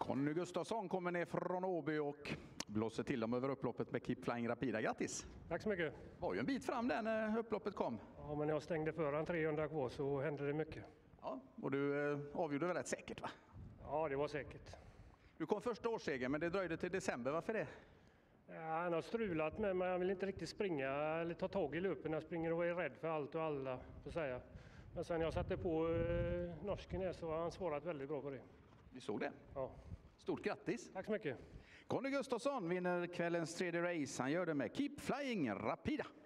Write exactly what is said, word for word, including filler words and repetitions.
Conny Gustafsson kommer ner från Åby och blåser till dem över upploppet med Keep Flying Rapida. Grattis! Tack så mycket. Var ju en bit fram där när upploppet kom. Ja, men jag stängde föran trehundra kvar så hände det mycket. Ja, och du eh, avgjorde väl rätt säkert, va? Ja, det var säkert. Du kom första årssegern, men det dröjde till december. Varför det? Ja, han har strulat med mig. Han vill inte riktigt springa eller ta tag i löpen. Han springer och är rädd för allt och alla, får säga. Men sen jag satte på eh, norsken här så har han svarat väldigt bra på det. Vi såg det. Ja. Stort grattis! Tack så mycket! Conny Gustafsson vinner kvällens tredje race. Han gör det med Keep Flying Rapida.